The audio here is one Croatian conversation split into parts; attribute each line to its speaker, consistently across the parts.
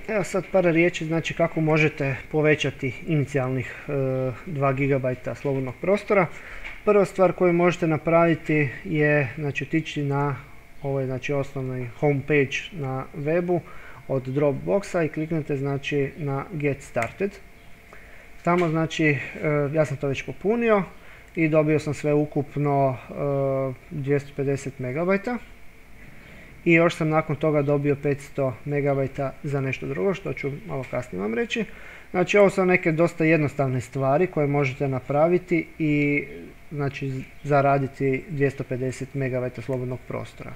Speaker 1: Evo sad par riječi znači kako možete povećati inicijalnih 2 GB slobodnog prostora. Prva stvar koju možete napraviti je znači otići na ovaj znači osnovni homepage na webu od Dropboxa i kliknete znači na Get Started. Tamo znači ja sam to već popunio i dobio sam sve ukupno 250 MB. I još sam nakon toga dobio 500 MB za nešto drugo, što ću malo kasnije vam reći. Znači ovo su neke dosta jednostavne stvari koje možete napraviti i znači zaraditi 250 MB slobodnog prostora.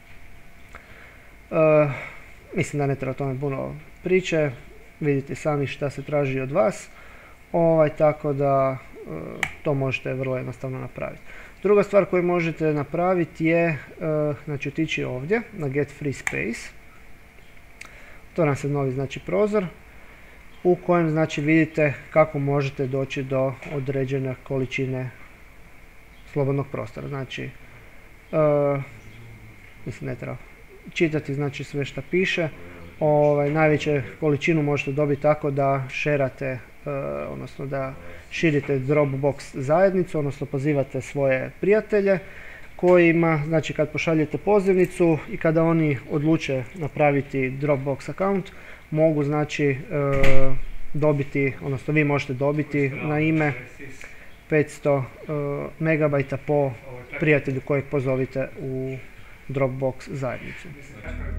Speaker 1: Mislim da ne treba o tome puno priče, vidite sami šta se traži od vas, tako da to možete vrlo jednostavno napraviti. Druga stvar koju možete napraviti je znači otići ovdje na Get Free Space. To nam se novi znači prozor u kojem znači vidite kako možete doći do određene količine slobodnog prostora. Znači mislim ne treba čitati znači sve što piše. Najveću količinu možete dobiti tako da šerate, odnosno da širite Dropbox zajednicu, odnosno pozivate svoje prijatelje kojima, znači kad pošaljete pozivnicu i kada oni odluče napraviti Dropbox account, mogu znači dobiti, odnosno vi možete dobiti na ime 500 MB po prijatelju kojeg pozovite u Dropbox zajednicu.